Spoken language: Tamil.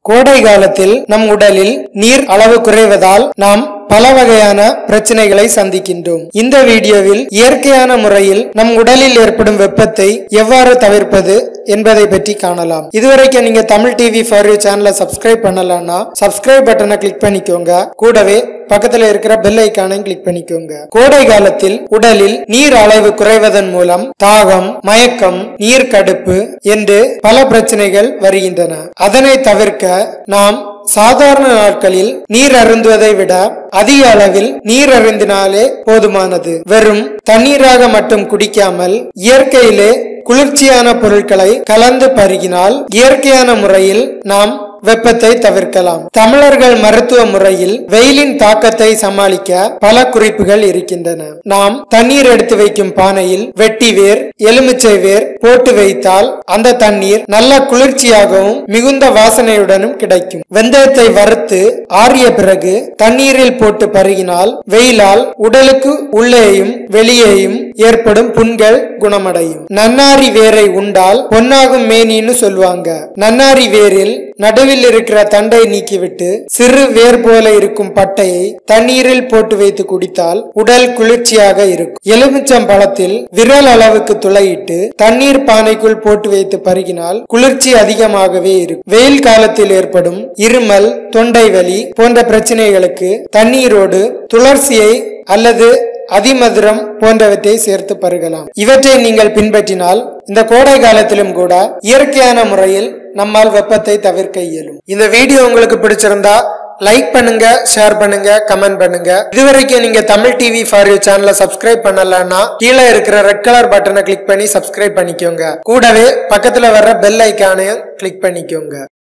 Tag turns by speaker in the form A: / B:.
A: கோடை காலத்தில் நம் உடலில் நீர் அளவு குறைவதால் நாம் பல வகையான பிரச்சனைகளை சந்திக்கின்றோம். இந்த வீடியோவில் இயற்கையான முறையில் நம் உடலில் ஏற்படும் வெப்பத்தை எவ்வாறு தவிர்ப்பது என்பதை பற்றி காணலாம். இதுவரைக்கும் நீங்க தமிழ் டிவி ஃபார் யூ சேனலை சப்ஸ்கிரைப் பண்ணலன்னா சப்ஸ்கிரைப் பட்டனை கிளிக் பண்ணிக்கோங்க. கூடவே பக்கத்துல இருக்கிற பெல் ஐகானையும் கிளிக் பண்ணிக்கோங்க. கோடை காலத்தில் உடலில் நீர் அளவு குறைவதன் மூலம் தாகம், மயக்கம், நீர் கடுப்பு என்று பல பிரச்சனைகள் வருகின்றன. அதனை தவிர்க்க நாம் சாதாரண நாட்களில் நீர் அருந்துவதை விட அதிக அளவில் நீர் அருந்தினாலே போதுமானது. வெறும் தண்ணீராக மட்டும் குடிக்காமல் இயற்கையிலே குளிர்ச்சியான பொருட்களை கலந்து பருகினால் இயற்கையான முறையில் நாம் வெப்பத்தை தவிர்க்கலாம். தமிழர்கள் மருத்துவ முறையில் வெயிலின் தாக்கத்தை சமாளிக்க பல குறிப்புகள் இருக்கின்றன. நாம் தண்ணீர் எடுத்து வைக்கும் பானையில் வெட்டி வேர், எலுமிச்சை வேர் போட்டு வைத்தால் அந்த தண்ணீர் நல்ல குளிர்ச்சியாகவும் மிகுந்த வாசனையுடனும் கிடைக்கும். வெந்தயத்தை வறுத்து ஆறிய பிறகு தண்ணீரில் போட்டு பருகினால் வெயிலால் உடலுக்கு உள்ளேயும் வெளியேயும் ஏற்படும் புண்கள் குணமடையும். நன்னாரி வேரை உண்டால் பொன்னாகும் மேனின்னு சொல்லுவாங்க. நன்னாரி வேரில் நடுவில் இருக்கிற தண்டை நீக்கிவிட்டு சிறு வேர் போல இருக்கும் பட்டையை தண்ணீரில் போட்டு வைத்து குடித்தால் உடல் குளிர்ச்சியாக இருக்கும். எலுமிச்சம் பழத்தில் விரல் அளவுக்கு துளையிட்டு தண்ணீர் பானைக்குள் போட்டு வைத்து பருகினால் குளிர்ச்சி அதிகமாகவே இருக்கும். வெயில் காலத்தில் ஏற்படும் இருமல், தொண்டை வலி போன்ற பிரச்சனைகளுக்கு தண்ணீரோடு துளசியை அல்லது அதிமதுரம் போன்றவற்றை சேர்த்து பருகலாம். இவற்றை நீங்கள் பின்பற்றினால் இந்த கோடை காலத்திலும் கூட இயற்கையான முறையில் நம்மால் வெப்பத்தை தவிர்க்க இயலும். இந்த வீடியோ உங்களுக்கு பிடிச்சிருந்தா லைக் பண்ணுங்க, ஷேர் பண்ணுங்க, கமெண்ட் பண்ணுங்க. இதுவரைக்கும் நீங்க தமிழ் டிவி ஃபார் யூ சேனலை சப்ஸ்கிரைப் பண்ணலன்னா கீழே இருக்கிற ரெட் கலர் பட்டனை கிளிக் பண்ணி சப்ஸ்கிரைப் பண்ணிக்கோங்க. கூடவே பக்கத்துல வர்ற பெல் ஐகானையும் கிளிக் பண்ணிக்கோங்க.